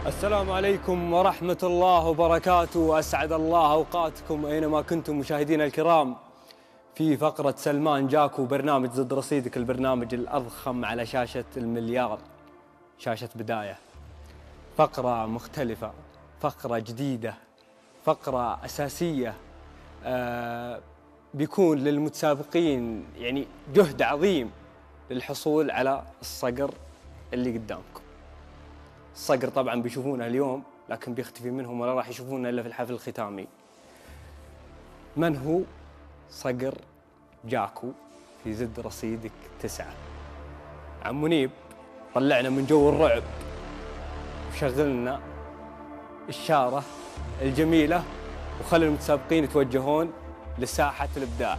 السلام عليكم ورحمة الله وبركاته، أسعد الله أوقاتكم أينما كنتم مشاهدينا الكرام في فقرة سلمان جاكو، برنامج زد رصيدك، البرنامج الأضخم على شاشة المليار، شاشة بداية. فقرة مختلفة، فقرة جديدة، فقرة أساسية، بيكون للمتسابقين يعني جهد عظيم للحصول على الصقر اللي قدامكم. الصقر طبعا بيشوفونه اليوم لكن بيختفي منهم ولا راح يشوفونه إلا في الحفل الختامي. من هو صقر جاكو في زد رصيدك 9؟ عم منيب طلعنا من جو الرعب وشغلنا الشارة الجميلة وخلي المتسابقين يتوجهون لساحة الإبداع.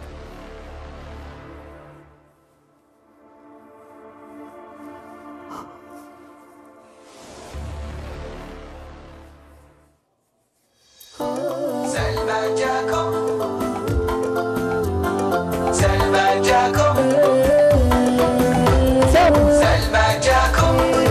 سلمان جاكو، سلمان جاكو، سلمان جاكو،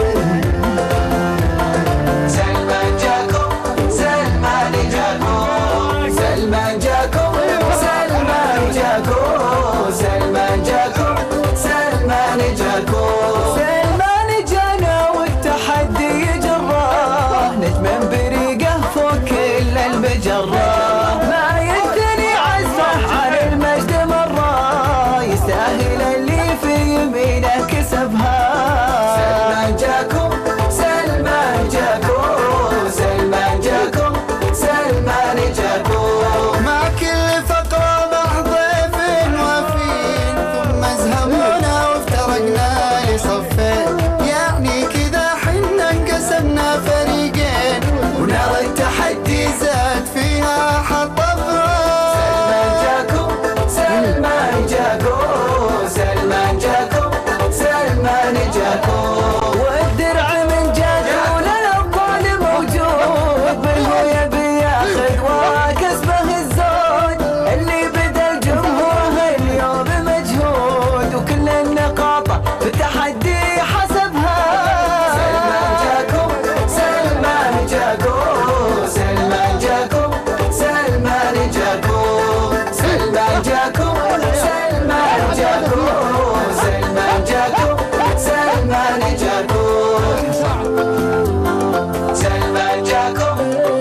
سلمان جاكو، سلمان جاكو، سلمان جاكو، سلمان جاكو، سلمان جاكو، سلمان جاكو، سلمان جانا والتحدي جراه، نجم بريقه فوق كل المجره، ما يدري عزه عن المجد مره، يستاهل اللي في يمينه كسبها. سلمان جاكو، سلمان جاكو، سلمان جاكو، سلمان جاكو، مع كل فقرة مع ضيف وفين، ثم ازهمونا وافترقنا لصفين، يعني كذا حنا انقسمنا فريقين، ونار التحدي زاد فيها حط سلمان جاكو، سلمان جاكو، سلمان جاكو، سلمان جاكو، والدرع من جاكو للأبطال موجود، بالهو يبي ياخذ وكسبه الزود، اللي بدا الجمهور اليوم مجهود، وكل النقاط في التحدي حسبها. سلمان جاكو، سلمان جاكو، سلمان جاكو، سلمان جاكو، سلمان جاكو، سلمان جاكو، سلمان جاكو، سلمان جاكو، سلمان جاكو،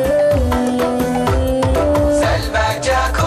سلمان جاكو،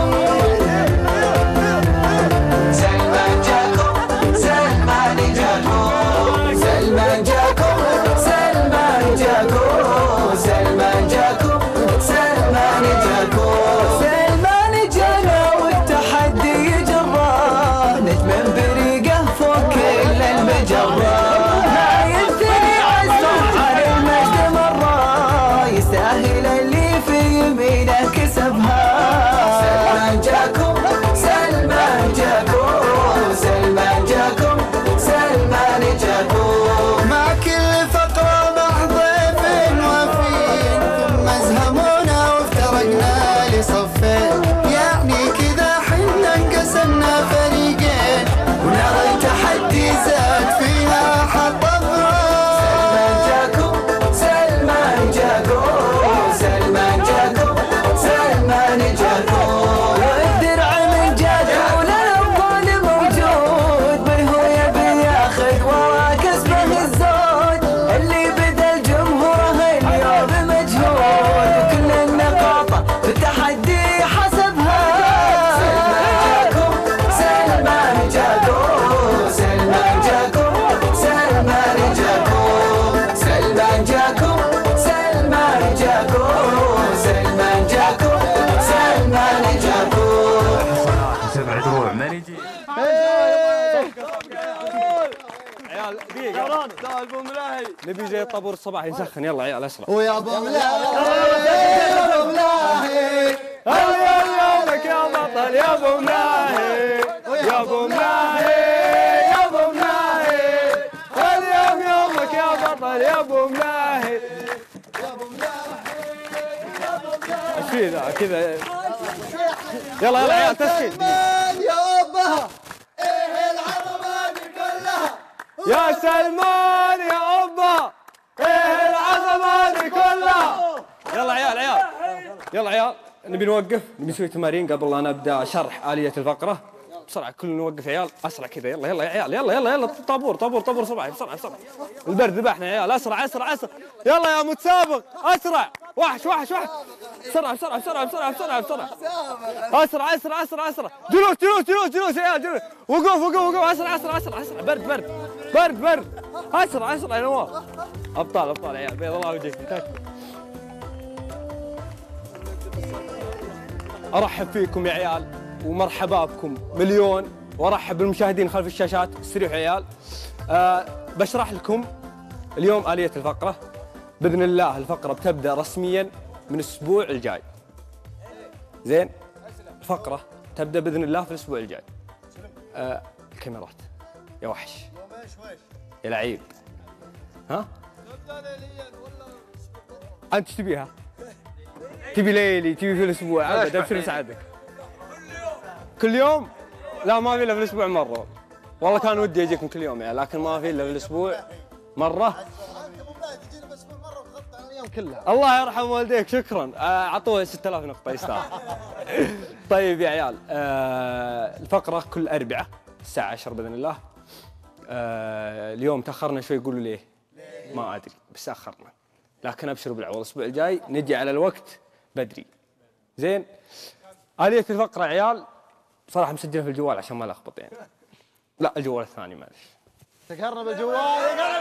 سلمان جاكو، سلمان جاكو، سلمان جاكو، سلمان جاكو، سلمان جاكو، سلمان جاكو، سلمان جانا والتحدي جراه، نجم بريقه فوق كل المجره، ما ينثني عزه عن المجد مره، يستاهل اللي في يمينه كسبها. سلمان جاكو، سلمان جاكو، سلمان جاكو، سلمان جاكو، مع كل فقرة مع ضيف وفين، ثم ازهمونا وافترقنا لصفين، يعني كذا حنا انقسمنا فريقين، ونار التحدي زاد فيها حط سلمان جاكو، سلمان جاكو، سلمان جاكو، سلمان جاكو، والدرع من جاكو للأبطال موجود، بالهو يبي ياخذ وكسبه الزود، اللي بدا الجمهور اليوم مجهود، وكل النقاط في التحدي حسبها. سلمان جاكو، سلمان جاكو، سلمان جاكو، سلمان جاكو، سلمان جاكو، سلمان جاكو، سلمان جاكو، سبع دروع ما نجي. عيال دقيقة نبي زي الطابور الصباحي نسخن، يلا عيال اسرع. ويا ابو ملاهي يا ابو ملاهي يومك يا بطل يا ابو ملاهي، يا ابو ملاهي، يا ابو ملاهي، اليوم يومك يا بطل يا ابو ملاهي. ايش في ذا كذا؟ يلا يلا عيال تسخين. يا ابها ايه العظمه دي كلها، يا سلمان يا أبا، إيه العظمة دي يلا عيال يلا عيال نبي نوقف، نبي نسوي تمارين قبل لا نبدا شرح آلية الفقرة. بسرعة كل نوقف يا عيال، أسرع كذا. يلا يا عيال، يلا طابور بسرعة. البرد ذبحنا يا عيال، أسرع. يلا يا متسابق أسرع. وحش. بسرعة. أسرع. جلوس يا عيال، جلوس. وقوف. أسرع. برد. أسرع يا نواف. أبطال يا عيال، بيض الله وجهكم. أرحب فيكم يا عيال ومرحبا بكم مليون، وأرحب بالمشاهدين خلف الشاشات. استريحوا يا عيال. بشرح لكم اليوم آلية الفقرة. بإذن الله الفقرة بتبدأ رسميا من الأسبوع الجاي. زين؟ الفقرة تبدأ بإذن الله في الأسبوع الجاي. الكاميرات يا وحش يا لعيب. ها؟ أنت ايش تبيها؟ تبي ليلي، تبي في الأسبوع؟ أبد أبشر مساعدك. كل يوم؟ لا ما في إلا في الأسبوع مرة. والله كان ودي أجيكم كل يوم يعني، لكن ما في إلا في الأسبوع مرة. الله يرحم والديك، شكرا. عطوه 6000 نقطة يستاهل. طيب يا عيال، الفقرة كل أربعاء الساعة 10 بإذن الله. اليوم تأخرنا شوي، يقولوا ليه؟ ما أدري بس أخرنا، لكن أبشروا بالعوض. الأسبوع الجاي نجي على الوقت بدري. زين؟ آلية الفقرة عيال صراحة مسجلها في الجوال عشان ما لخبط يعني. لا الجوال الثاني معلش. تقرب الجوال.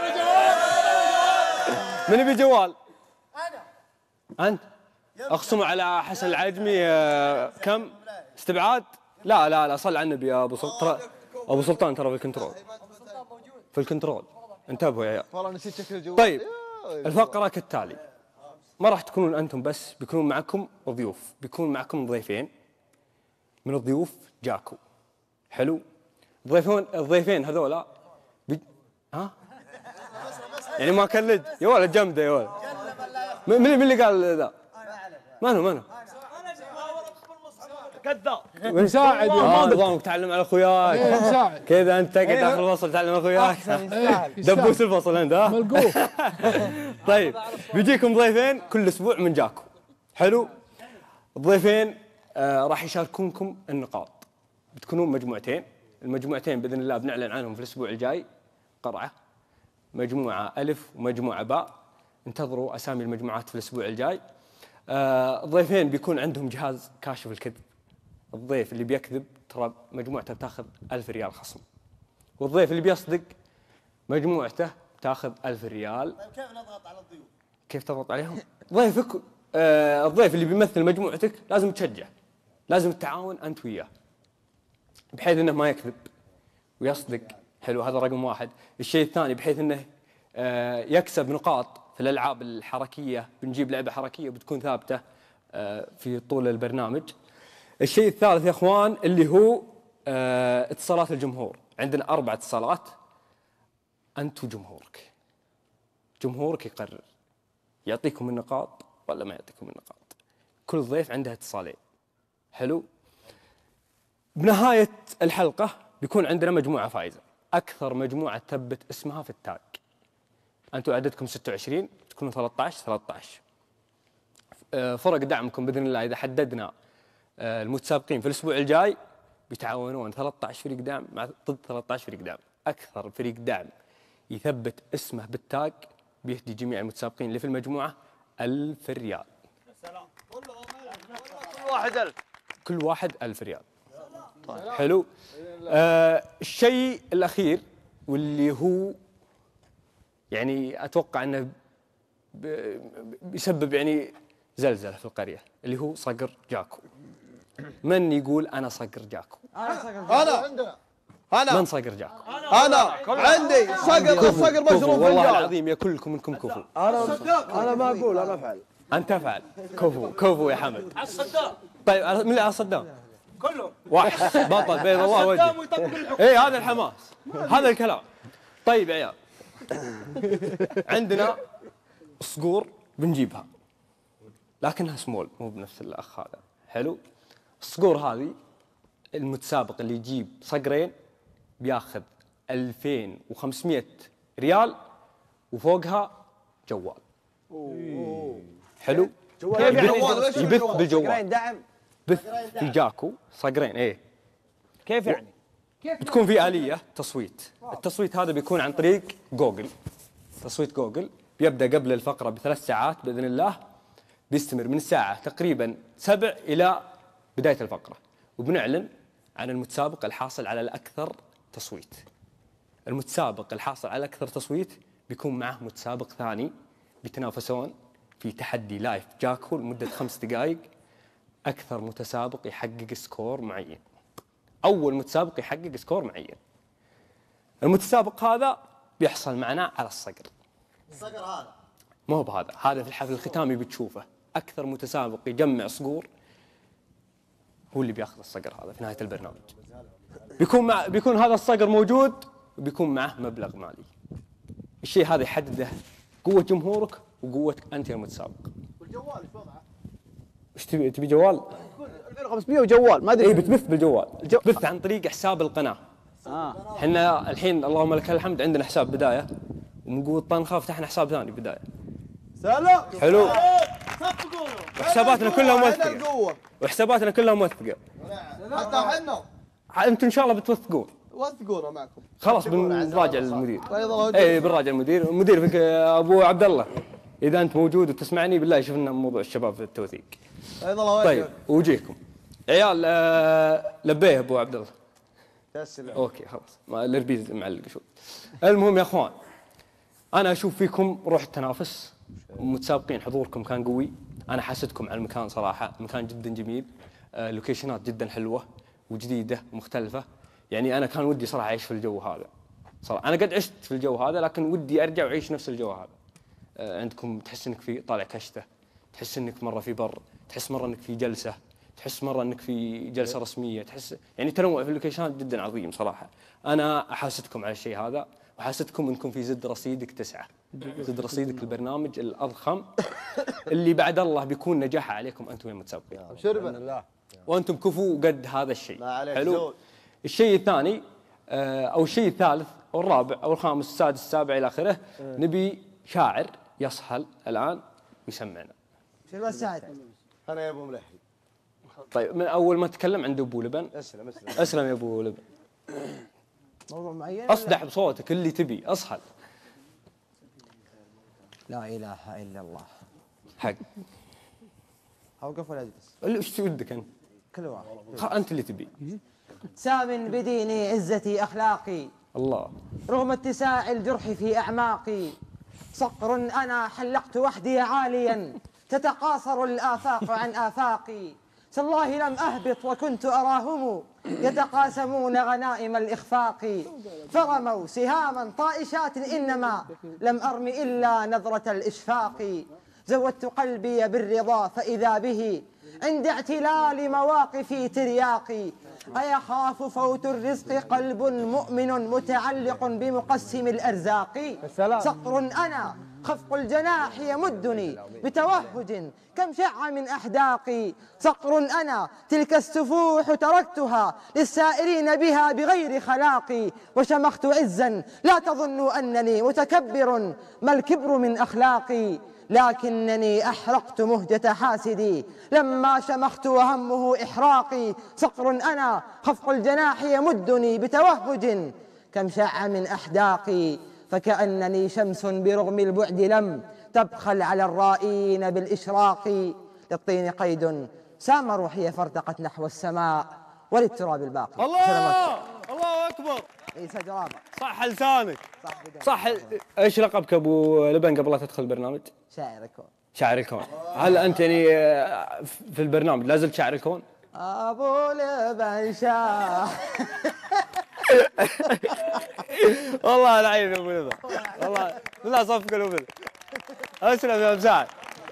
من يبي جوال؟ أنت؟ أقسم على حسن العجمي. كم؟ استبعاد؟ لا صل على النبي يا أبو سلطان. أبو سلطان ترى في الكنترول. انتبهوا يا عيال. والله نسيت شكل الجوال. طيب الفقرة كالتالي، ما راح تكونون أنتم بس، بيكونون معكم ضيوف. بيكون معكم ضيفين من الضيوف جاكو. حلو؟ الضيفين هذولا ها؟ يعني ما كلج يا ولد، جمده يا ولد. من اللي قال ذا؟ منو؟ كذاب. مساعد نظامك تعلم على اخوياك. مساعد كذا انت تقعد داخل الفصل تعلم اخوياك. دبوس الفصل انت ها؟ ملقوف. طيب بيجيكم ضيفين كل اسبوع من جاكو. حلو؟ الضيفين راح يشاركونكم النقاط. بتكونون مجموعتين. المجموعتين باذن الله بنعلن عنهم في الاسبوع الجاي قرعه. مجموعه الف ومجموعه باء. انتظروا اسامي المجموعات في الاسبوع الجاي. الضيفين بيكون عندهم جهاز كاشف الكذب. الضيف اللي بيكذب ترى مجموعته بتاخذ 1000 ريال خصم، والضيف اللي بيصدق مجموعته بتاخذ 1000 ريال. طيب كيف نضغط على الضيوف؟ كيف تضغط عليهم؟ ضيفك الضيف اللي بيمثل مجموعتك لازم تشجع، لازم التعاون انت وياه بحيث انه ما يكذب ويصدق. حلو، هذا رقم واحد. الشيء الثاني بحيث انه يكسب نقاط في الالعاب الحركيه. بنجيب لعبه حركيه بتكون ثابته في طول البرنامج. الشيء الثالث يا اخوان اللي هو اتصالات الجمهور. عندنا 4 اتصالات. انت جمهورك يقرر يعطيكم النقاط ولا ما يعطيكم النقاط. كل ضيف عنده اتصالين. حلو. بنهايه الحلقه بيكون عندنا مجموعه فائزه. اكثر مجموعه تثبت اسمها في التاج. انتم عددكم 26 تكونوا 13. فرق دعمكم باذن الله اذا حددنا المتسابقين في الاسبوع الجاي بيتعاونون 13 فريق دعم ضد 13 فريق دعم. اكثر فريق دعم يثبت اسمه بالتاج بيهدي جميع المتسابقين اللي في المجموعه 1000 ريال. سلام. كل واحد 1000 ريال. طيب حلو. الشيء الاخير واللي هو يعني اتوقع انه بيسبب يعني زلزله في القريه، اللي هو صقر جاكو. من يقول انا صقر جاكو؟ انا من صقر جاكو؟ انا عندي صقر مشروب والله فنجان. العظيم يا كلكم منكم كفو. انا ما اقول، انا افعل. انت افعل. كفو يا حمد. طيب من اللي على صدام؟ كله وحش بطل بيض الله وجهه. اي هذا الحماس، هذا الكلام. طيب يا عيال عندنا صقور بنجيبها لكنها سمول مو بنفس الاخ هذا. حلو. الصقور هذه المتسابق اللي يجيب صقرين بياخذ 2500 ريال وفوقها جوال. حلو. يبث بالجوال. صقرين دعم. بث في جاكو صقرين. ايه كيف يعني؟ بتكون في آلية تصويت. التصويت هذا بيكون عن طريق جوجل. تصويت جوجل بيبدأ قبل الفقرة ب3 ساعات بإذن الله، بيستمر من الساعة تقريبا 7 إلى بداية الفقرة، وبنعلن عن المتسابق الحاصل على الأكثر تصويت. المتسابق الحاصل على الأكثر تصويت بيكون معه متسابق ثاني، بيتنافسون في تحدي لايف جاكو لمدة 5 دقائق. أكثر متسابق يحقق سكور معين، أول متسابق يحقق سكور معين. المتسابق هذا بيحصل معنا على الصقر. الصقر هذا ما هو بهذا، هذا في الحفل الختامي بتشوفه. أكثر متسابق يجمع صقور هو اللي بياخذ الصقر هذا في نهاية البرنامج. بيكون هذا الصقر موجود وبيكون معه مبلغ مالي. الشيء هذا يحدده قوة جمهورك وقوتك أنت يا المتسابق. والجوال ايش وضعه؟ ايش تبي جوال؟ 2500 وجوال ما ادري. اي بتبث بالجوال، بث عن طريق حساب القناة. احنا الحين اللهم لك الحمد عندنا حساب بداية، ومن قوة طنخة فتحنا حساب ثاني بداية. سلام. حلو. صفقوا وحساباتنا كلها موثقة. القوة. وحساباتنا كلها موثقة. حتى احنا انتم ان شاء الله بتوثقون. وثقونا معكم. خلاص بنراجع المدير. بيض الله وجهك. اي بنراجع المدير فيك ابو عبد الله. اذا انت موجود وتسمعني بالله شوف لنا موضوع الشباب في التوثيق. بيض الله وجهك. طيب وجيكم عيال. لبيه ابو عبد الله. تسلم. اوكي خلاص الاربيز معلق شوي. المهم يا اخوان، انا اشوف فيكم روح التنافس، متسابقين، حضوركم كان قوي. انا حاسدكم على المكان صراحه، المكان جدا جميل، لوكيشنات جدا حلوه وجديده ومختلفه. يعني انا كان ودي صراحه اعيش في الجو هذا صراحه. انا قد عشت في الجو هذا لكن ودي ارجع واعيش نفس الجو هذا. عندكم تحس انك في طالع كشته، تحس انك مره في بر، تحس مره انك في جلسه، تحس مره انك في جلسه رسميه، تحس يعني تنوع في اللوكيشنات جدا عظيم صراحه. انا احاسدكم على الشيء هذا، وحاسدكم انكم في زد رصيدك 9. زد رصيدك البرنامج الاضخم اللي بعد الله بيكون نجاح عليكم انتم يا المتسابقين. شربا. وانتم كفو قد هذا الشيء. ما عليك حلو. زود. الشيء الثاني او الشيء الثالث او الرابع او الخامس السادس السابع الى اخره، نبي شاعر يصحل الان ويسمعنا. شنو الساعد؟ انا يا ابو ملحي. طيب من اول ما تكلم عند ابو لبن. اسلم. اسلم يا ابو لبن. موضوع معين؟ اصدح بصوتك اللي تبي، اصحل. لا اله الا الله. حق. اوقف ولا اجلس؟ ايش ودك انت؟ كل واحد. انت اللي تبي. سام بديني عزتي اخلاقي، الله. رغم اتساع الجرح في اعماقي. صقر انا حلقت وحدي عاليا، تتقاصر الافاق عن افاقي. تالله لم اهبط وكنت اراهم يتقاسمون غنائم الاخفاق. فرموا سهاما طائشات انما لم ارم الا نظرة الاشفاق. زودت قلبي بالرضا فاذا به عند اعتلال مواقفي ترياقي. أيخاف فوت الرزق قلب مؤمن متعلق بمقسم الأرزاق. صقر أنا خفق الجناح يمدني بتوهج كم شع من أحداقي. صقر أنا تلك السفوح تركتها للسائرين بها بغير خلاقي. وشمخت عزا لا تظنوا أنني متكبر، ما الكبر من أخلاقي. لكنني أحرقت مهجة حاسدي لما شمخت وهمه إحراقي. صقر أنا خفق الجناح يمدني بتوهج كم شع من أحداقي. فكأنني شمس برغم البعد لم تبخل على الرائين بالإشراق. للطين قيد سام روحي فارتقت نحو السماء وللتراب الباقي. الله الله اكبر. عيسى جرابة. صح لسانك. صح بداية. صح. ايش لقبك ابو لبن قبل لا تدخل البرنامج؟ شاعر الكون. شاعر الكون. هل انت يعني في البرنامج لا زلت شاعر الكون؟ ابو لبن شاعر. والله العين يا ابو لبن، والله بالله صفق ابو لبن. اسلم يا مساعد.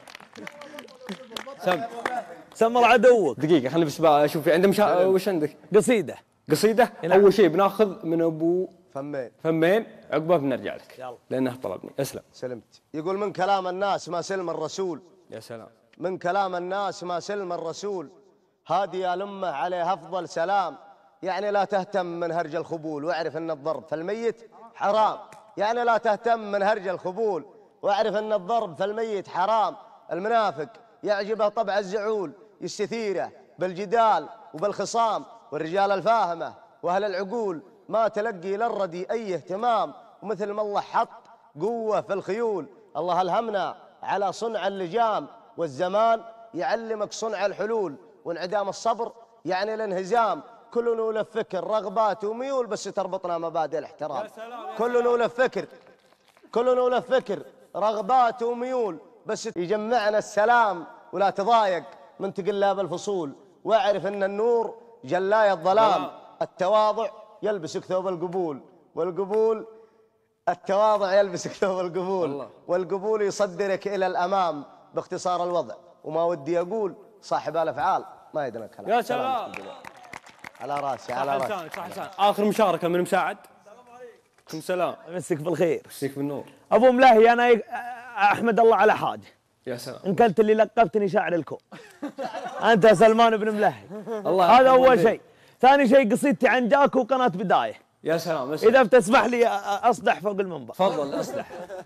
سمر عدوك. دقيقة خليني بس اشوف في عندنا وش عندك؟ قصيدة. قصيدة؟ أول شيء بناخذ من أبو فمين عقبه بنرجع لك. يلا. لأنه طلبني. اسلم. سلمت. يقول من كلام الناس ما سلم الرسول. يا سلام. من كلام الناس ما سلم الرسول. هادي يا لمه عليه أفضل سلام. يعني لا تهتم من هرج الخبول واعرف أن الضرب فالميت حرام. يعني لا تهتم من هرج الخبول واعرف أن الضرب فالميت حرام. المنافق يعجبه طبع الزعول، يستثيره بالجدال وبالخصام، والرجال الفاهمة وأهل العقول ما تلقي للردي أي اهتمام. ومثل ما الله حط قوة في الخيول، الله ألهمنا على صنع اللجام، والزمان يعلمك صنع الحلول، وانعدام الصبر يعني الانهزام. كلنا له فكر رغبات وميول، بس تربطنا مبادئ الاحترام. كلنا له فكر، كلنا له فكر رغبات وميول، بس يجمعنا السلام. ولا تضايق من تقلاب الفصول، واعرف ان النور جلاي الظلام. التواضع يلبسك ثوب القبول، والقبول التواضع يلبسك ثوب القبول، والقبول يصدرك الى الامام. باختصار الوضع وما ودي اقول، صاحب الافعال ما يدري الكلام. يا سلام، على راسي على راسي. صح لسانك. اخر مشاركه من مساعد. عليكم سلام. مسك بالخير. مسيك بالنور. ابو ملاهي انا احمد الله على حاجه. يا سلام. ان كنت اللي لقبتني شاعر الكون. انت سلمان بن ملاهي. الله هذا اول شيء. ثاني شيء قصيدتي عن جاكو وقناه بدايه. يا سلام. اذا بتسمح لي اصدح فوق المنبر. تفضل اصلح.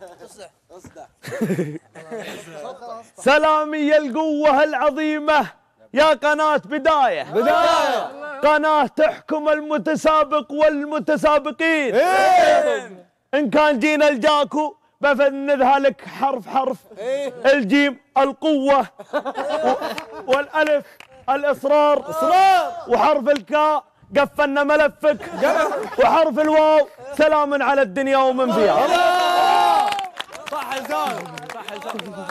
سلامي القوه العظيمه يا قناه بدايه. قناه تحكم المتسابق والمتسابقين. ان كان جينا الجاكو بفندها لك حرف حرف. الجيم القوة، والألف الإصرار، وحرف الكاء قفلنا ملفك، وحرف الواو سلام على الدنيا ومن فيها. صح لسانك. صح لسانك.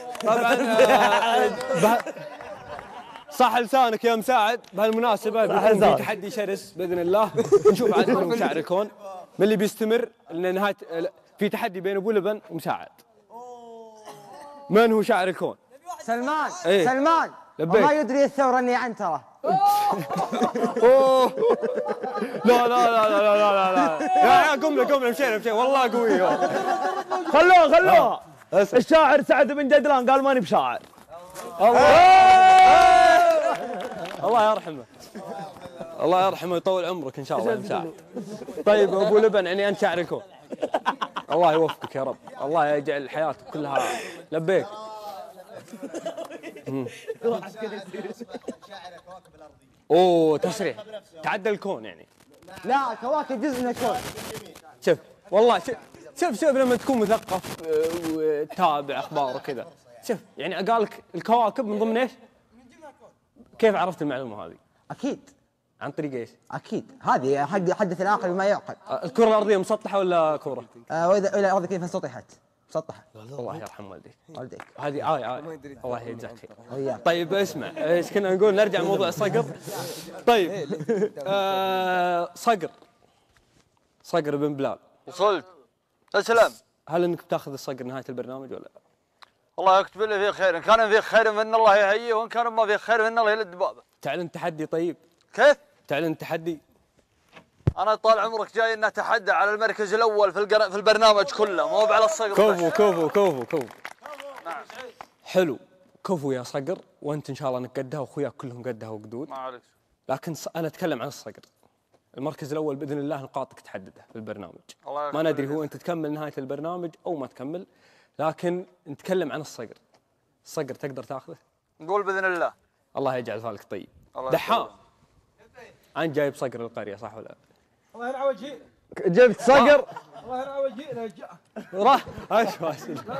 طبعا صح لسانك يا مساعد. بهالمناسبة بيكون في تحدي شرس بإذن الله. نشوف عاد من شاعر الكون من اللي بيستمر لنهاية. في تحدي بين ابو لبن ومساعد. من هو شاعر الكون؟ سلمان. إيه؟ سلمان. لبيك. وما يدري الثورة اني عنترة. اوه لا لا لا لا لا لا يا قم له مشينا والله قوي. خلوها. الشاعر سعد بن جدلان قال ماني بشاعر. الله يرحمه. الله يرحمه ويطول عمرك ان شاء الله يا مساعد. طيب ابو لبن يعني انت شاعر الكون. الله يوفقك يا رب. الله يجعل حياتك كلها. لبيك. اوه تسريح. تعدى الكون يعني. لا كواكب جزء من الكون. شوف والله شوف لما تكون مثقف وتتابع اخبار وكذا. شوف يعني قالك الكواكب من ضمن ايش؟ كيف عرفت المعلومه هذه؟ اكيد. عن طريق ايش؟ اكيد هذه حدث العاقل بما يعقل. الكره الارضيه مسطحه ولا كوره؟ واذا الارض كيف سطحت؟ مسطحه. الله يرحم والديك. والديك. هذه آية. الله يجزاك خير. وياك. طيب اسمع ايش كنا نقول؟ نرجع لموضوع الصقر. طيب صقر بن بلال. وصلت. السلام. هل انك بتاخذ الصقر نهايه البرنامج ولا لا؟ الله يكتب لي فيه خير، ان كان فيه خير فان الله يهيئه، وان كان ما فيه خير فان الله يلد بابه. تعلن تحدي. طيب كيف؟ تعلن تحدي. انا طال عمرك جاي ان اتحدى على المركز الاول في البرنامج كله، مو على الصقر. كفو. نعم. حلو. كفو يا صقر، وانت ان شاء الله انك قدها واخوياك كلهم قدها وقدود. ما عليك. لكن انا اتكلم عن الصقر. المركز الاول باذن الله نقاطك تحددها في البرنامج. ما ندري هو انت تكمل نهايه البرنامج او ما تكمل، لكن نتكلم عن الصقر. الصقر تقدر تاخذه؟ نقول باذن الله. الله يجعل فالك طيب. دحام، انت جايب صقر القريه صح ولا لا؟ الله يرعى وجهي. جبت صقر. الله يرعى وجهي رجع. راح اسمع.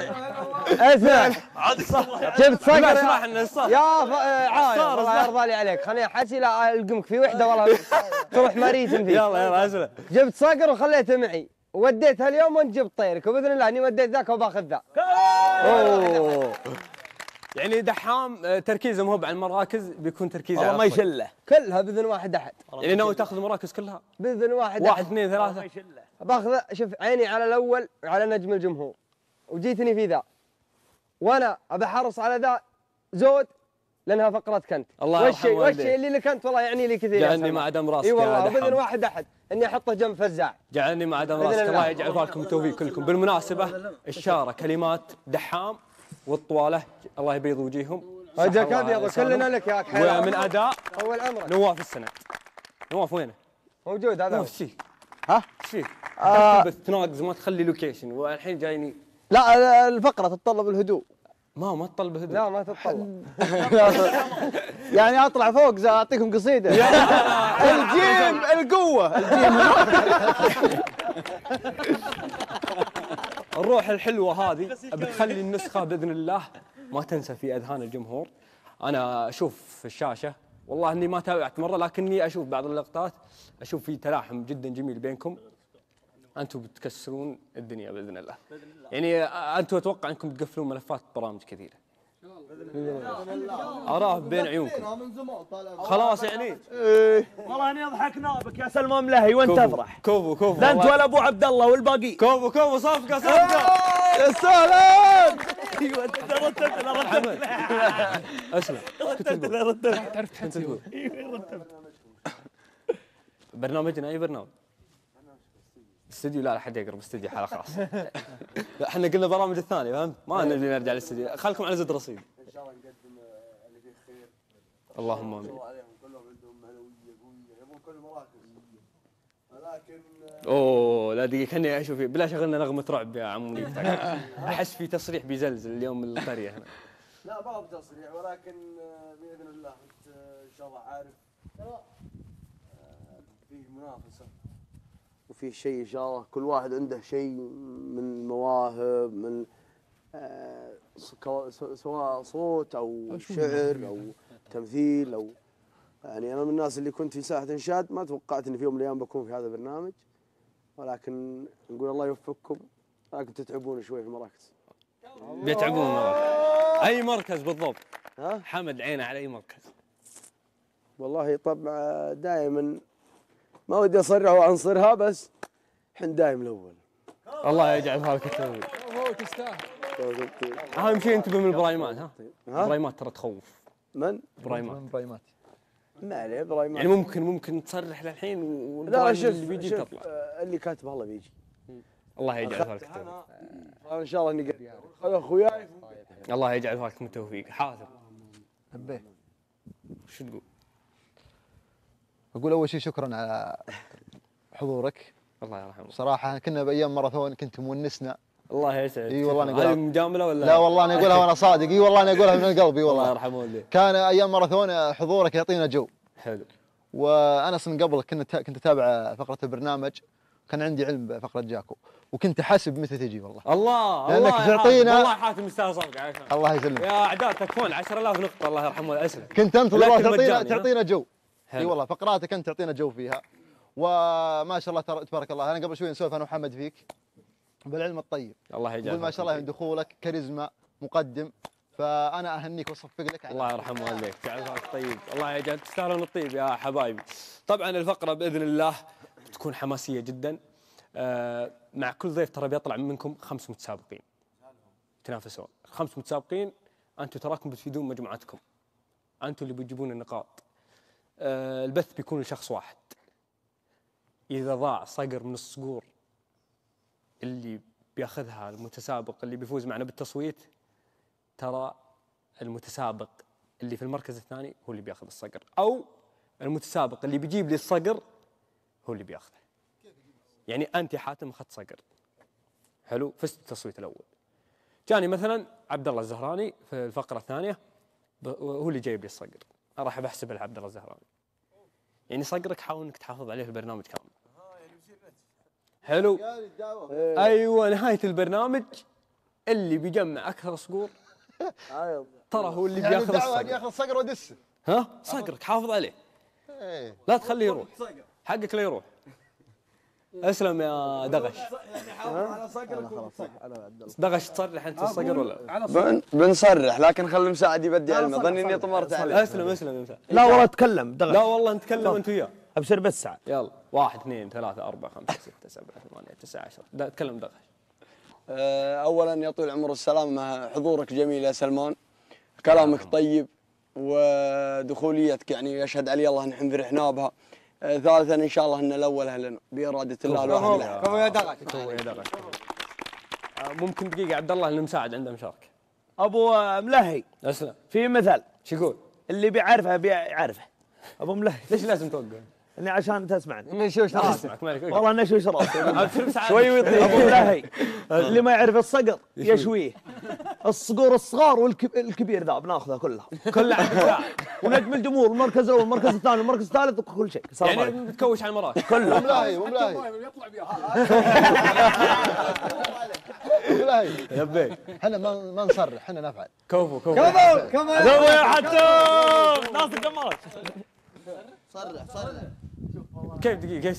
جبت صقر. اسمح لنا الصار. يا عايز الله يرضى لي عليك، خليني حسي لا القمك في وحده والله تروح مريتم فيه. يلا اسمع. جبت صقر وخليته معي، وديتها اليوم وانت جبت طيرك، وباذن الله اني وديت ذاك وباخذ ذا. اوه يعني دحام تركيزه مو على المراكز، بيكون تركيزه على ما يشله كلها باذن واحد احد. يعني ناوي تاخذ المراكز كلها؟ باذن واحد 1 2 3 باخذ. شوف عيني على الاول وعلى نجم الجمهور، وجيتني في ذا، وانا ابى احرص على ذا زود لانها فقرتك انت. الله يرحمه والشيء اللي لك انت والله يعني لي كثير. جعلني مع دم راسك. اي والله باذن واحد احد اني احطه جنب فزاع. جعلني مع دم راسك. الله يجعل فالكم التوفيق كلكم. بالمناسبه الشاره كلمات دحام والطواله، الله يبيض وجيههم. وجهك ابيض كلنا لك يا حيوان. ومن اداء اول عمرك نواف السند. نواف وينه؟ موجود هذا. ايش فيك؟ ها؟ ايش فيك؟ بس تناقز وما تخلي لوكيشن والحين جايني. لا الفقره تتطلب الهدوء. ما تطلب هدوء. لا ما تتطلع. يعني اطلع فوق اعطيكم قصيده. الجيم القوه الجيم. الروح الحلوه هذه بتخلي النسخه باذن الله ما تنسى في اذهان الجمهور. انا اشوف في الشاشه والله اني ما تابعت مره، لكني اشوف بعض اللقطات، اشوف في تلاحم جدا جميل بينكم. انتم بتكسرون الدنيا باذن الله. يعني انتم اتوقع انكم تقفلون ملفات برامج كثيره. اراه بين عيونكم. خلاص يعني. والله اني ضحكنا بك يا سلمان ملهي وانت افرح. كوفو لا انت ولا ابو عبد الله والباقي. كوفو صفقه. يا سلام. ايوه انت رتبت اسلم. رتبت. تعرف تحسب. ايوه رتبت. برنامجنا اي برنامج؟ استديو. لا حد يقرب استديو حاله خاص. لا احنا قلنا برامج الثانيه فهمت؟ ما نبي نرجع للاستديو، خلكم على زد رصيد. ان شاء الله نقدم اللي فيه خير. اللهم امين. عليهم كلهم عندهم معنويه قويه، يبون كل مراكز. ولكن اوه لا دقيقه كاني اشوف بلا شغلنا نغمه رعب يا عمو. احس في تصريح بيزلزل اليوم من القريه هنا. لا ما هو بتصريح، ولكن باذن الله انت ان شاء الله عارف فيه منافسه وفيه شيء ان شاء الله، كل واحد عنده شيء من مواهب، من سواء صوت او شعر او تمثيل او يعني انا من الناس اللي كنت في ساحه انشاد، ما توقعت اني في يوم من الايام بكون في هذا البرنامج، ولكن نقول الله يوفقكم، ولكن تتعبون شوي في المراكز. بيتعبون اي مركز بالضبط؟ حمد عينه على اي مركز؟ والله طبعا دائما ما ودي اصرح وانصرها، بس حن دايم الاول. الله يجعل هذا التوفيق. تستاهل. اهم شيء انتبه من البرايمات. البرايمات ترى تخوف. من؟ برايمات. ما عليه برايمات. يعني ممكن تصرح للحين لا شوف اللي بيجي تطلع. اللي كاتبه الله بيجي. الله يجعل هذا التوفيق. ان شاء الله اني هذا اخوياي. الله يجعل هذا التوفيق. حاضر. حبيه. شو تقول؟ اقول اول شيء شكرا على حضورك. الله يرحمه. صراحه كنا بايام ماراثون كنت مونسنا. الله يسعدك. اي والله انا اقولها. هذه مجامله ولا؟ لا والله انا اقولها وانا صادق. اي والله انا اقولها من القلب. اي والله. الله يرحمه والديه. كان ايام ماراثون حضورك يعطينا جو. حلو. وانا اصلا قبل كنت اتابع فقره البرنامج، كان عندي علم بفقره جاكو، وكنت حاسب متى تجي والله. الله لانك الله تعطينا. والله حاتم يستاهل صفقه. الله يسلمك. يا اعداد تكفون 10,000 نقطه. الله يرحمه الاسلم. كنت انتظر تعطينا جو. اي والله فقراتك انت تعطينا جو فيها، وما شاء الله تبارك الله. انا قبل شوي نسولف انا ومحمد فيك بالعلم الطيب. الله يجعل. ما شاء الله دخولك كاريزما مقدم، فانا اهنيك واصفق لك. الله يرحم والديك. جعلك طيب. الله يجعل تستاهلون الطيب يا حبايبي. طبعا الفقره باذن الله تكون حماسيه جدا. مع كل ضيف ترى بيطلع منكم 5 متسابقين تنافسون. 5 متسابقين انتم تراكم بتفيدون مجموعتكم، انتم اللي بتجيبون النقاط. البث بيكون لشخص واحد. اذا ضاع صقر من الصقور اللي بياخذها المتسابق اللي بيفوز معنا بالتصويت، ترى المتسابق اللي في المركز الثاني هو اللي بياخذ الصقر، او المتسابق اللي بيجيب لي الصقر هو اللي بياخذه. يعني انت حاتم اخذت صقر حلو، فزت التصويت الاول. جاني مثلا عبد الله الزهراني في الفقره الثانيه هو اللي جايب لي الصقر، راح بحسب لعبد الله الزهراني. يعني صقرك حاول انك تحافظ عليه في البرنامج كامل. حلو. ايوه نهايه البرنامج اللي بيجمع اكثر صقور ترى هو اللي يعني بياخذ الصقر. ياخذ الصقر ودسه. صقرك حافظ عليه. لا تخليه يروح. حقك لا يروح. اسلم يا دغش. يعني حافظ على صقرك وتصقر. دغش تصرح انت الصقر ولا؟ بنصرح، لكن خلي مساعد يبدي علمه. ظني اني طمرت عليه. اسلم يا مساعد. لا والله تكلم دغش. لا والله نتكلم انت وياه. ابشر بس سعد. يلا 1 2 3 4 5 6 7 8 9 10. تكلم دغش. اولا يا طويل العمر والسلامه، حضورك جميل يا سلمان، كلامك طيب، ودخوليتك يعني يشهد علي الله نحن فرحنا بها. ثالثا ان شاء الله ان الاول اهلنا باراده الله الواحد الاحد. هو يا دغش. هو يا دغش. ممكن دقيقه عبد الله المساعد عنده مشاركه. ابو ملهي. اسلم. في مثل شو يقول؟ اللي بيعرفه بيعرفه. ابو ملهي. ليش لازم توقف؟ اني عشان تسمعني. نشوش راسك. اسمعك مالك. والله نشوش راسي شوي ويطير. ابو ملهي اللي ما يعرف الصقر يشويه. الصقور الصغار والكبير ذا بناخذها كلها عند ونجم الجمهور المركز الاول المركز الثاني المركز الثالث وكل شيء. يعني بتكوش على المراكز كله. ملاهي يطلع بيها لبيك احنا ما نصرح احنا نفعل. كفو يا حتى ناس الجمال. صرح كيف دقيقة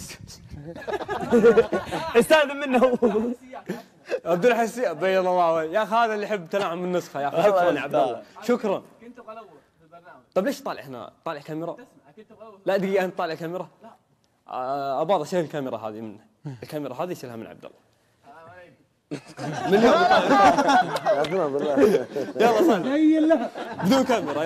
استاذن منه عبد الحسين بيض الله وجهه يا اخي هذا اللي يحب تنعم النسخة يا اخي. شكرا يا عبد الله شكرا. كنت ابغى الاول في البرنامج. طيب ليش طالع هنا؟ طالع كاميرا؟ لا دقيقة انت طالع كاميرا؟ لا ابغى اشيل الكاميرا هذه منه. الكاميرا هذه يشيلها من عبد الله. من اليوم يلا صل بدون كاميرا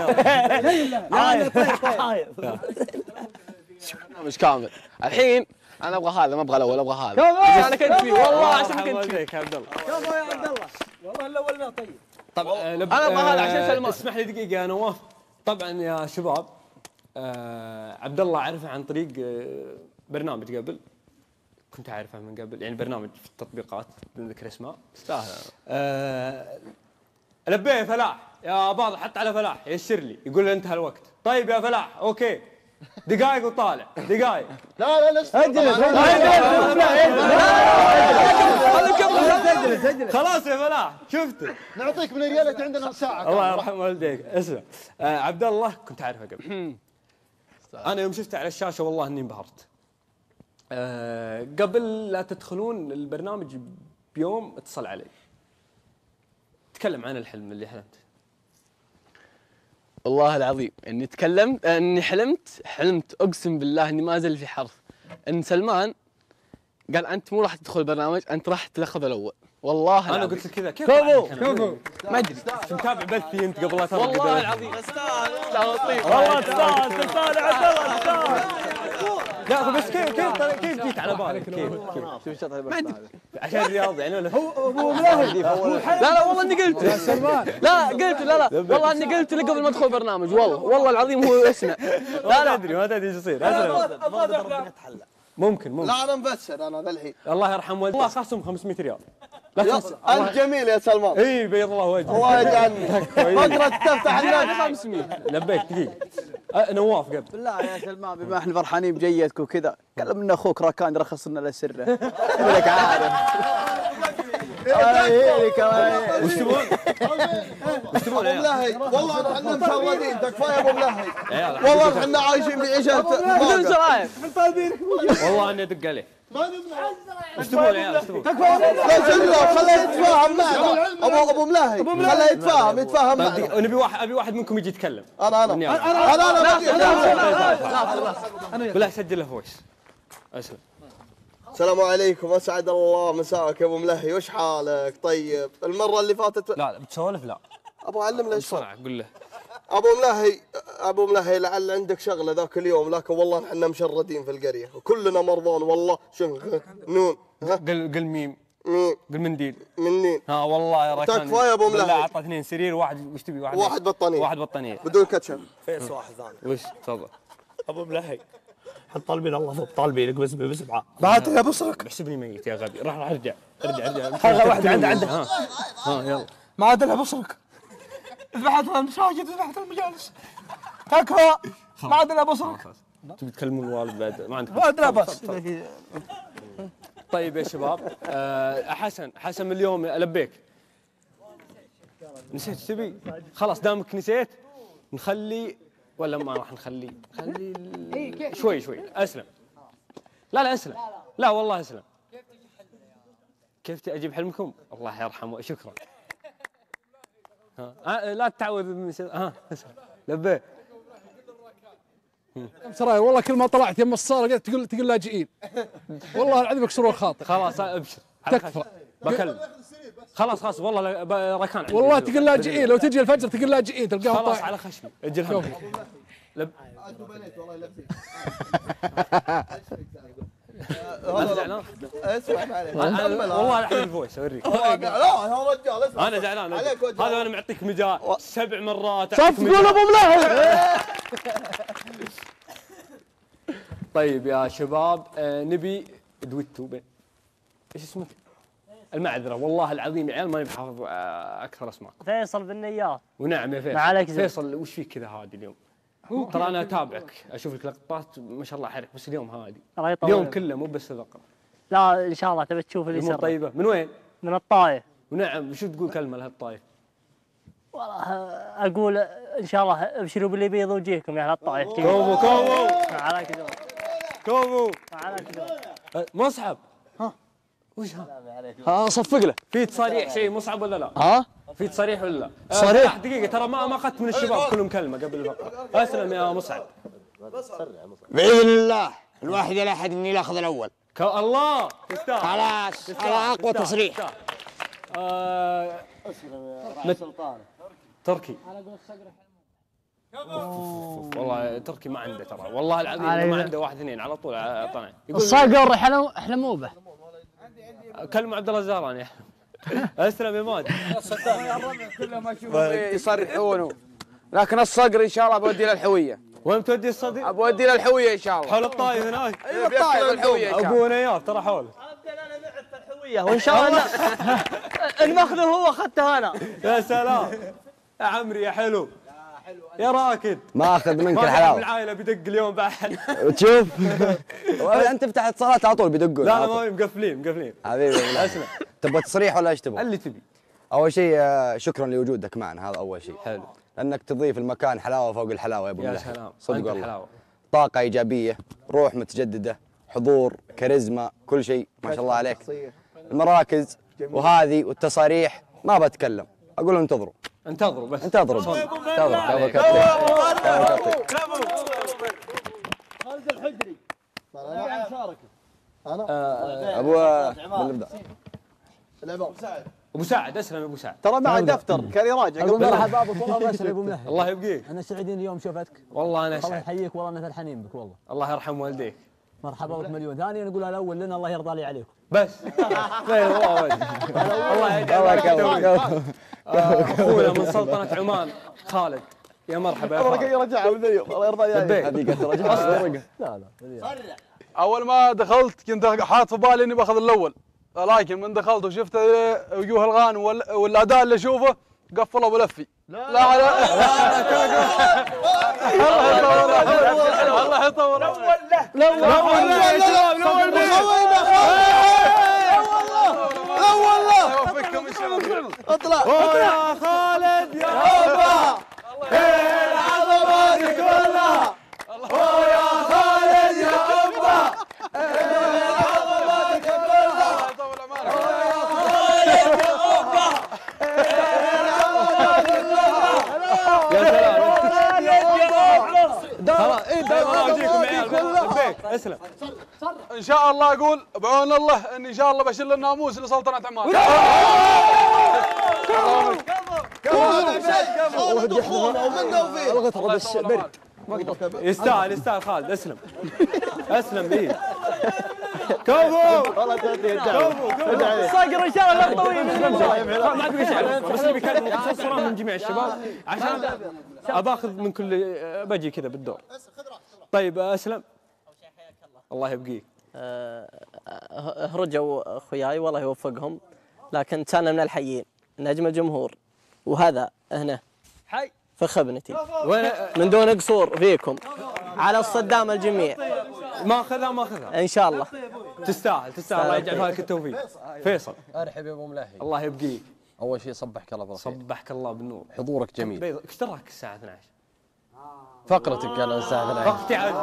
يلا. مش كامل الحين انا ابغى هذا ما ابغى الاول ابغى هذا. انا كنت فيه والله عشان كنت فيك يا عبد الله. كفو يا عبد الله والله الاول ما طيب. طب انا ابغى هذا عشان سلمان. اسمح لي دقيقة يا نواف. طبعا يا شباب عبد الله اعرفه عن طريق برنامج قبل. كنت عارفه من قبل يعني برنامج في التطبيقات بدون ذكر اسماء. تستاهل. لبيه يا فلاح يا باض حط على فلاح يشر لي يقول لي انتهى الوقت. طيب يا فلاح اوكي دقائق وطالع دقائق. لا خلاص يا فلاح شفته. نعطيك من الريالات عندنا ساعة. الله يرحم والديك. اسمع عبد الله كنت عارفه قبل. انا يوم شفته على الشاشة والله اني انبهرت. قبل لا تدخلون البرنامج بيوم اتصل علي تكلم عن الحلم اللي حلمته. والله العظيم اني حلمت اقسم بالله اني ما زل في حرف ان سلمان قال انت مو راح تدخل البرنامج انت راح تاخذ الاول. والله انا قلت كذا كيف كفو ما ادري متابع بثي انت قبل لا ترقد. والله العظيم تستاهل والله تستاهل عبد الله تستاهل. لا بس كيف جيت على بالك كيف ما ادري عشان الرياض يعني ولا هو ابو ملاهي لا والله اني قلت يا سلمان لا قلت لا والله اني قلت له قبل ما ادخل البرنامج والله العظيم هو يسمع. ما تدري ايش يصير. ممكن لا انا مبشر انا ذا الحين. الله يرحم والديك. الله خصم 500 ريال. لا تنسى انت جميل يا سلمان. اي بيض الله وجهك. الله يجعلك فقرة تفتح الناس 500. لبيك دقيقة. نواف قبل. بالله يا سلمان بما احنا فرحانين بجيتك وكذا كلمنا اخوك راكان رخص لنا السره. لك عارف. وش تبون؟ ابو ملهي والله احنا مشردين تكفى يا ابو ملهي. والله احنا عايشين بعيشه بدون سراير. والله اني ادق عليه. وش تبون يا عيال؟ لا شلو خليه يتفاهم معنا. ابو ملهي خليه يتفاهم معنا. نبي ابي واحد منكم يجي يتكلم. انا بالله سجل له فويس. اسلم. السلام عليكم اسعد الله مساك يا ابو ملهي وش حالك طيب؟ المره اللي فاتت لا بتسولف لا ابغى اعلم له بسرعه قول له. ابو ملهي لعل عندك شغله ذاك اليوم لكن والله احنا مشردين في القريه وكلنا مرضان والله. شوف نون قل ميم ميم قل منديل منين ها والله يا ركان. تكفى يا ابو ملهي. لا عطى 2 سرير واحد وش تبي واحد بطانيه. واحد بطانيه بدون كاتشب. فيس واحد ثاني. وش تفضل. ابو ملهي حط طالبين الله فوق طالبينك بسبعه. بعت يا بصرك. احسبني ميت يا غبي. راح ارجع. واحد عنده ها يلا. ما عاد لها بصرك. ذبحت المساجد ذبحت المجالس. تكفى ما عاد لها بصرك. تبي تكلمون الوالد بعد ما عندك. ما عاد لها بس. طيب يا شباب حسن من اليوم لبيك. نسيت تبي خلاص دامك نسيت نخلي ولا ما راح نخلي شوي اسلم. لا اسلم. لا والله اسلم. كيف اجيب حلمكم؟ الله يرحمه شكرا. لا تتعوذ من اسلم. لبيه سراي والله كل ما طلعت يم الصاله تقول لاجئين. والله العظيم اكسروا الخاطر. خلاص ابشر تكفى. بكلم خلاص والله ركان عندي. والله تقول لاجئين لو تجي الفجر تقول لاجئين تلقاهم خلاص على خشمي اجل انا زعلان. اسمع عليك والله الحين الفويس اوريك. لا يا رجال اسمع انا زعلان هذا انا معطيك مجال 7 مرات. شوف تقول ابو ملهي. طيب يا شباب نبي دويتو ايش اسمك؟ المعذرة والله العظيم يا عيال ماني بحافظ أكثر أسماءكم. فيصل بن نياف. ونعم يا فيصل. ما عليك فيصل وش فيك كذا هادي اليوم؟ ترى أنا أتابعك أشوف لك لقطات ما شاء الله حرك بس اليوم هادي. اليوم كله مو بس الفقرة. لا إن شاء الله تبي تشوف اللي يسر. طيبة من وين؟ من الطايف. ونعم وشو تقول كلمة لهالطايف؟ والله أقول إن شاء الله ابشروا باللي بيض وجيهكم يا أهل الطايف. كوفو كوفو. ما عليك دور. كوفو. ما عليك دور. مصعب. وش ها؟ صفق له. في تصاريح شيء مصعب ولا لا؟ ها؟ في تصاريح ولا لا؟ صريح. دقيقة ترى ما أخذت من الشباب كلهم كلمة قبل الفقرة. أسلم يا مصعب. بإذن الله الواحد إلى أحد إني لاخذ الأول. الله تستاهل. خلاص على أقوى تصريح. تركي. والله تركي ما عنده ترى والله العظيم ما عنده واحد اثنين على طول طلع يقول الصقر احلموا به. كلموا عبد الله الزهراني يحلم. اسلم يا ماد. كله ما اشوفه يصرحونه لكن الصقر ان شاء الله بودي للحويه. وين بتودي الصديق؟ بودي للحويه ان شاء الله. حول الطايف هناك. ايوه الطايف الحويه ان شاء الله. ابونا اياه ترى حول. وان شاء الله الماخذه هو اخذته انا. يا سلام يا عمري يا حلو يا راكد. ما اخذ منك الحلاوه. العائله بيدق اليوم بعد. تشوف انت فتحت اتصالات على طول بيدقوا. لا ما مقفلين. حبيبي اسمع تبغى تصريح ولا ايش تبغى؟ اللي تبي. اول شيء شكرا لوجودك معنا هذا اول شيء. حلو. لانك تضيف المكان حلاوه فوق الحلاوه يا ابو يا سلام صدق والله. طاقه ايجابيه، روح متجدده، حضور، كاريزما، كل شيء ما شاء الله عليك. المراكز وهذه والتصاريح ما بتكلم، اقول انتظروا بس انتظروا خالد الحجري انا مشاركه ابو سعد اسلم يا ابو سعد. ترى معه دفتر كان يراجع اقول مرحبا ابو طلال واسال ابو ملهي. الله يبقيك. انا سعيدين اليوم شفتك. والله انا الله سعيد. يحييك والله انا فرحانين بك والله. الله يرحم والديك. مرحبا بك مليون. ثانيا نقولها الاول لنا الله يرضى لي عليكم. بس الله يجعلك. اخونا من سلطنة عمان خالد يا مرحبا يا خالد. رجع الله يرضى عليك. هذيك رجع. لا اول ما دخلت كنت حاط في بالي اني باخذ الاول، لكن من دخلت وشفت وجوه الغانم والاداء اللي اشوفه قفل ابو لفي. لا الله يطول اطلع يا خالد يا ابا العظمات كلها. يا خالد يا ابا العظمات كلها. يا سلام. اسلم ان شاء الله اقول بعون الله ان شاء الله بشيل الناموس لسلطنة عمان. يستاهل خالد. اسلم ايه كفو والله كفو صقر ان شاء الله طويل. ما ادري ايش بس اللي بيكلم مختصرا من جميع الشباب عشان اباخذ من كل بجي كذا بالدور. طيب اسلم الله يبقيك. هرجوا اخوياي والله يوفقهم، لكن كان من الحيين نجم الجمهور وهذا هنا حي فخ ابنتي من دون قصور فيكم على الصدام الجميع. ما اخذها ان شاء الله. تستاهل الله يجعل لك التوفيق. فيصل ارحب يا ابو ملاهي. الله يبقيك. اول شيء صبحك الله بالخير. صبحك الله بالنور. حضورك جميل. ايش دراك الساعه 12؟ فقرتك قال الساعه 12. وقتي عاد.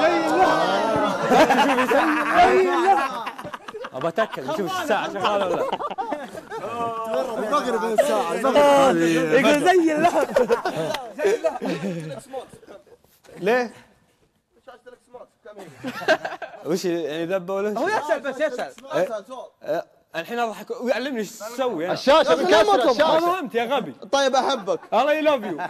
ابى اتاكد نشوف الساعه شغاله ولا لا. المغرب الساعه يقول زي اللهب. ليه؟ وش يعني ذبه ولا هو يسال بس يسال. الحين اضحك ويعلمني ايش تسوي. الشاشه بكسر ما فهمت يا غبي. طيب احبك. الله يلوف يو.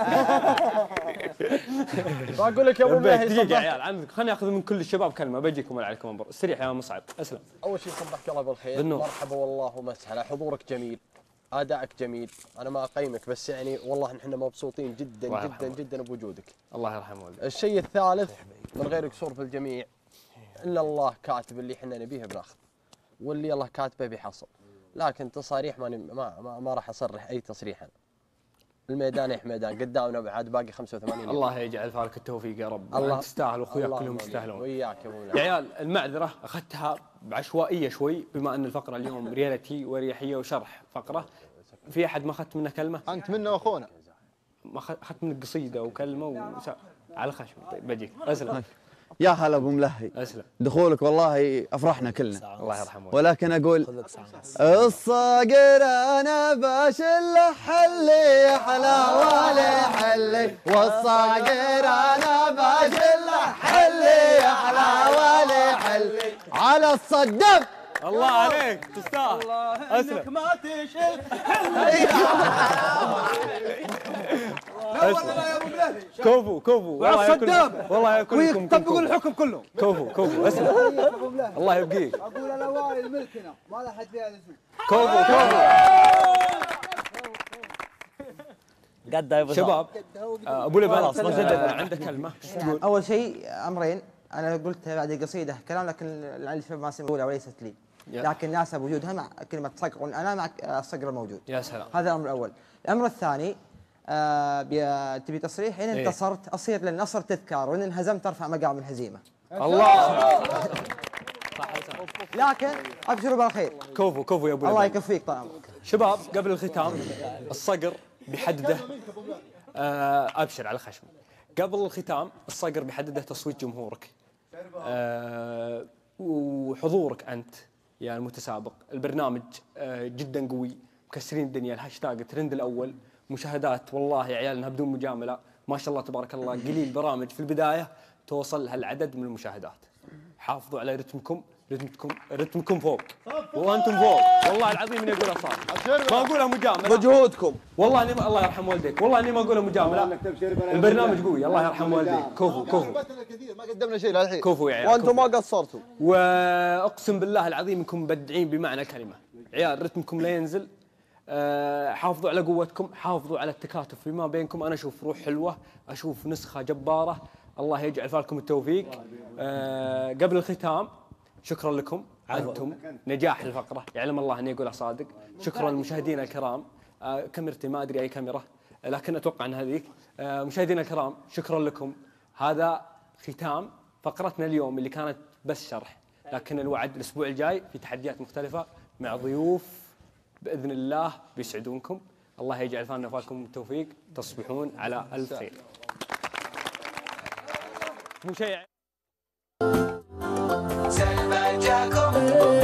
بقول لك يا ابو ملاهي دقيقه يا عيال عندك خليني اخذ من كل الشباب كلمه بجيكم عليكم انبر. استريح يا مصعب. اسلم. اول شيء صبحك الله بالخير. بالنور. مرحبا والله ومسهلا. حضورك جميل، ادائك جميل، انا ما اقيمك بس يعني والله نحن مبسوطين جدا جدا جدا بوجودك. الله يرحم والديك. الشيء الثالث من غير قصور في الجميع، الا الله كاتب اللي احنا نبيه بناخذ، واللي الله كاتبه بيحصل. لكن تصاريح ما راح اصرح اي تصريح انا. الميدان يا حميدان قدامنا بعد باقي 85 يوم. الله يجعل فالك التوفيق يا رب. الله انت تستاهل واخوياك كلهم يستاهلون. وياك يا ابو يا عيال المعذره اخذتها بعشوائيه شوي بما ان الفقره اليوم ريالتي واريحيه وشرح فقره. في احد ما اخذت منه كلمه؟ انت منا واخونا. ما اخذت منك قصيده وكلمه على الخشم. طيب بجيك. اسلم. يا هلا ابو ملهي. اسلم. دخولك والله افرحنا كلنا. الله يرحمه. ولكن اقول الصقر انا باشل حلي احلى ولا حلي، والصقر انا باشل حلي احلى ولا حلي على الصدف. الله عليك تستاهل. انك ما تشل كوفو والله الصدام والله ياكلكم طبقوا الحكم كله. كوفو اسلم. الله يبقيك. اقول الاوائل ملكنا ما لا حد فيها لزوم. كوفو قد يا ابو شباب. ابو لبن عندك كلمه. اول شيء امرين انا قلتها بعد القصيده كلام، لكن لعل الشباب ما سمعوها وليست لي، لكن ناسب وجودها مع كلمه صقر، انا مع الصقر الموجود. يا سلام. هذا الامر الاول. الامر الثاني تبي تصريح ان انتصرت اصير للنصر تذكار، وان انهزمت ترفع مقام الهزيمه. الله. لكن ابشروا بالخير. كوفو يا ابو الله لبن. يكفيك طال عمرك. شباب قبل الختام الصقر بحدده ابشر على خشم. قبل الختام الصقر بيحدده تصويت جمهورك وحضورك انت يا المتسابق. البرنامج جدا قوي، مكسرين الدنيا، الهاشتاج الترند الاول، مشاهدات والله يا عيالنا بدون مجامله ما شاء الله تبارك الله. قليل برامج في البدايه توصل هالعدد من المشاهدات. حافظوا على رتمكم فوق وانتم فوق. والله العظيم اني اقولها صادق، ما اقولها مجامله. مجهودكم والله اني الله يرحم والديك، والله اني ما اقولها مجامله. البرنامج قوي الله يرحم والديك. كوفو ما قدمنا شيء للحين. كوفو يا عيال. وانتم ما قصرتوا. واقسم بالله العظيم انكم مبدعين بمعنى الكلمه. عيال رتمكم لا ينزل. حافظوا على قوتكم، حافظوا على التكاتف فيما بينكم. انا اشوف روح حلوه، اشوف نسخه جباره. الله يجعل فالكم التوفيق. قبل الختام شكرا لكم، انتم نجاح الفقره، يعلم الله اني اقولها صادق. شكرا لمشاهدينا الكرام. كاميرتي ما ادري اي كاميرا لكن اتوقع ان هذيك. مشاهدينا الكرام شكرا لكم. هذا ختام فقرتنا اليوم اللي كانت بس شرح، لكن الوعد الاسبوع الجاي في تحديات مختلفه مع ضيوف باذن الله بيسعدونكم. الله يجعل فالنا فالكم التوفيق. تصبحون على الف خير. مو شيء سلمان جاكم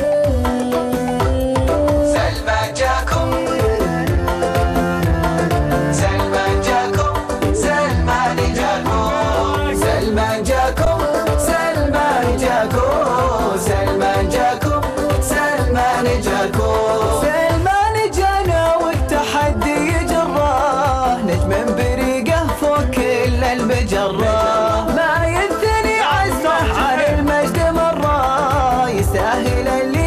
سلمان جاكم سلمان جاكم سلمان جاكم سلمان جاكم سلمان جاكم سلمان جاكم سلمان جاكم سلمان جانا والتحدي جراه، نجم بريقه فوق كل المجره. ما ينثني عزمه على المجد مره، يستاهل اللي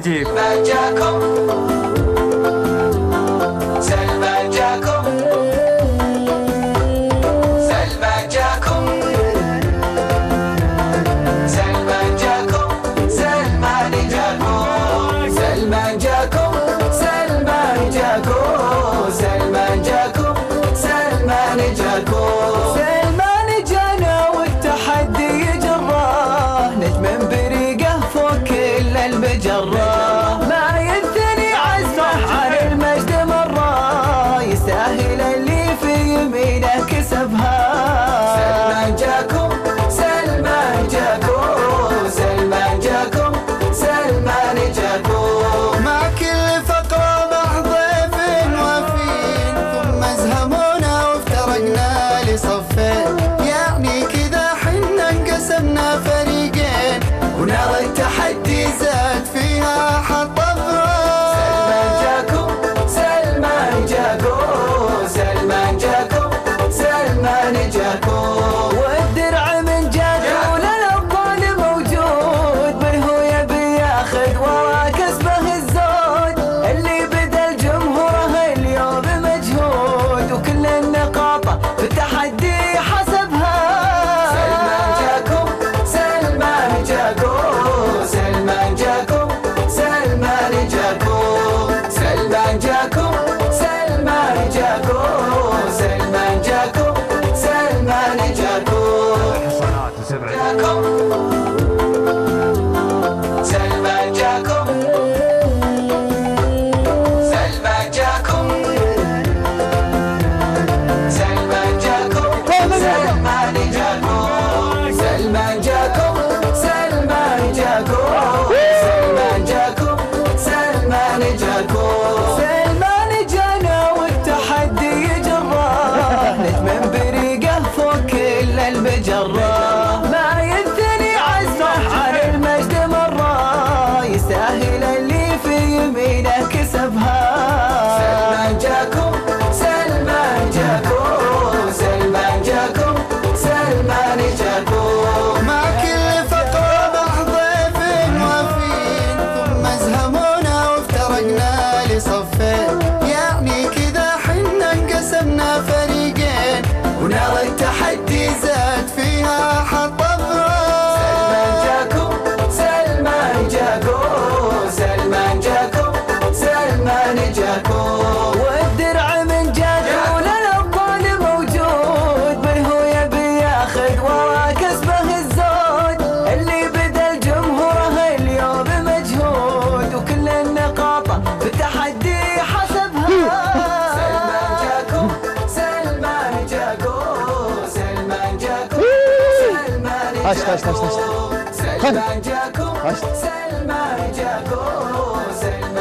يجيك. سلمان جاكم سلمان جاكم سلمان جاكم سلمان جاكم سلمان جاكم سلمان جاكم سلمان جاكم سلمان جاكم سلمان جاكم سلمان جانا والتحدي جراه نجم بريقه فوق كل المجره ما ينثني عزمه عن المجد مره يستاهل اللي في يمينه كسبها سلمان جاكم سلمان جاكم سلمان جاكم سلمان جاكم مع كل فقرة مع ضيف وفين ثم ازهمونا وافترقنا لصفين يعني كذا حنا انقسمنا فريقين ونار التحدي زاد فيها حط سلمان جاكم سلمان جاكم سلمان جاكم سلمان جاكم والدرع من جاكم للأبطال موجود من هو يبي ياخذ ورا كسبه الزود اللي بدا الجمهور اليوم مجهود وكل النقاط في التحدي حسبها سلمان جاكم سلمان جاكم سلمان جاكم سلمان جاكم سلمان جاكم سلمان جاكم سلمان جاكم سلمان جاكم جاكم سلمان جاكم سلمان جاكم سلمان جاكم سلمان جاكم سلمان جاكم سلمان جاكم سلمان جاكم سلمان جاكم سلمان جانا والتحدي جراه نجم بريقه فوق كل المجره ما ينثني عزمه عن المجد مره يستاهل اللي في يمينه كسبها سلمان جاكم سلمان جاكم سلمان جاكم سلمان جاكم مع كل فقرة مع ضيف وفين ثم ازهمونا وافترقنا لصفين يعني كذا حنا انقسمنا فريقين ونار التحدي زاد فيها حط سلمان جاكم سلمان جاكم سلمان جاكم سلمان جاكم والدرع من جاكم للأبطال موجود من هو يبي ياخذ ورا كسبه الزود اللي بدا الجمهور اليوم مجهود وكل النقاط في التحدي حسبها سلمان جاكم سلمان جاكم سلمان جاكم سلمان جاكم سلمان جاكم سلمان جاكم سلمان